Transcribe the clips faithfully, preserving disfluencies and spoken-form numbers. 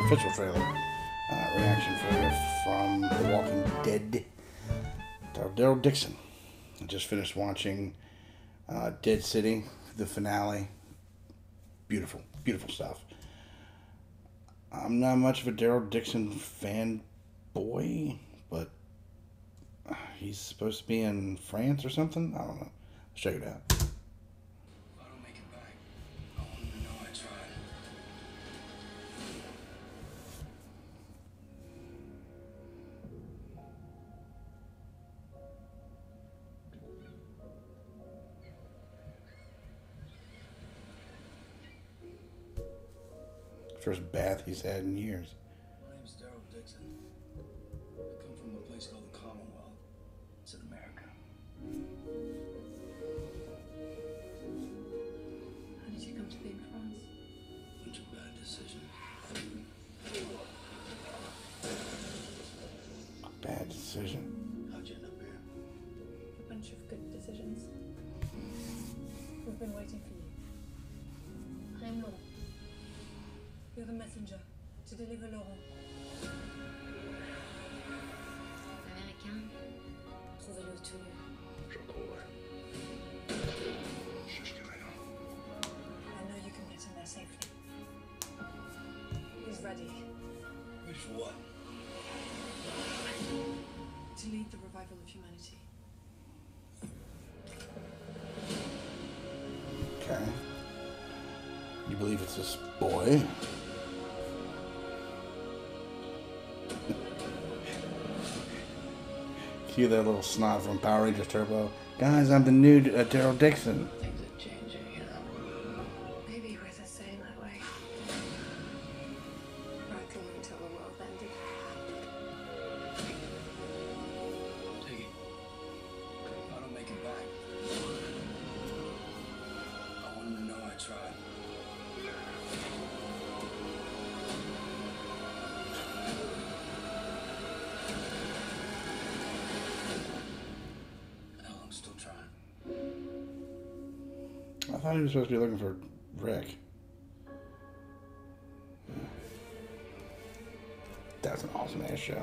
official trailer uh, reaction for you from The Walking Dead. Daryl Dixon. I just finished watching uh, Dead City, the finale. Beautiful, beautiful stuff. I'm not much of a Daryl Dixon fanboy, but he's supposed to be in France or something. I don't know. Let's check it out. I don't make it back. I want him to know I tried. First bath he's had in years. My name's Daryl Dixon. I come from a place called the Commonwealth. It's in America. How did you come to be in France? Bunch of bad decisions. Bad decision. How'd you end up here? A bunch of good decisions. We've been waiting for you. I'm Laurent. You're the messenger to deliver Laurent. Américain. Trouvez-le tous les. Je crois. Jusqu'à maintenant. I know you can get him there safely. He's ready Ready for what? to lead the revival of humanity. Okay. You believe it's this boy? Cue that little snot from Power Rangers Turbo. Guys, I'm the new uh, Daryl Dixon. Things are changing, you know. Maybe we're the same that way. Working until the world ended. Take it. I don't make it back. I want him to know I tried. Hell, I'm still trying. I thought he was supposed to be looking for Rick. That's an awesome ass show.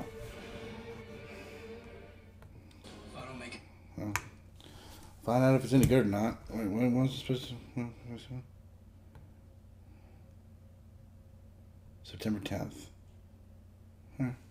If I don't make it. Well, find out if it's any good or not. Wait, when was it supposed to? When was it? September tenth. Huh.